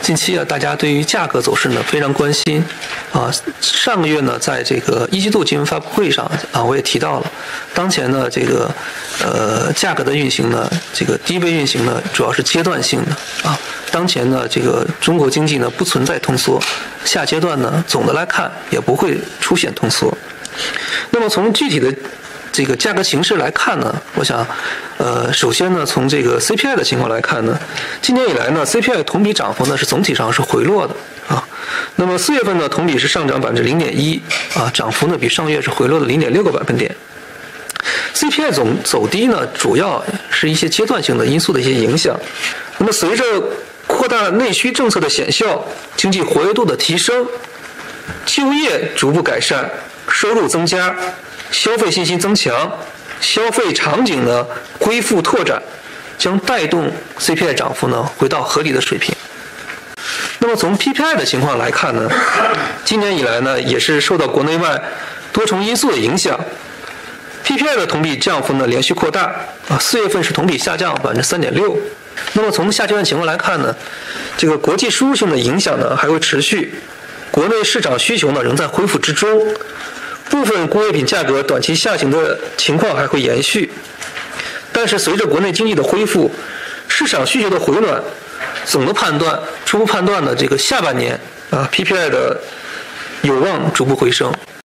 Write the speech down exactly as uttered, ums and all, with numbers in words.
近期啊，大家对于价格走势呢非常关心啊。上个月呢，在这个一季度新闻发布会上啊，我也提到了，当前呢这个呃价格的运行呢，这个低位运行呢，主要是阶段性的啊。当前呢，这个中国经济呢不存在通缩，下阶段呢总的来看也不会出现通缩。那么从具体的这个价格形势来看呢，我想，呃，首先呢，从这个 C P I 的情况来看呢，今年以来呢 ，C P I 同比涨幅呢是总体上是回落的啊。那么四月份呢，同比是上涨百分之零点一啊，涨幅呢比上月是回落了零点六个百分点。C P I 总走低呢，主要是一些阶段性的因素的一些影响。那么随着扩大内需政策的显效，经济活跃度的提升，就业逐步改善，收入增加。消费信心增强，消费场景呢恢复拓展，将带动 C P I 涨幅呢回到合理的水平。那么从 P P I 的情况来看呢，今年以来呢也是受到国内外多重因素的影响 ，P P I 的同比降幅呢连续扩大啊，四月份是同比下降百分之三点六。那么从下阶段情况来看呢，这个国际输入性的影响呢还会持续，国内市场需求呢仍在恢复之中。部分工业品价格短期下行的情况还会延续，但是随着国内经济的恢复，市场需求的回暖，总的判断，初步判断呢，这个下半年啊 P P I 的有望逐步回升。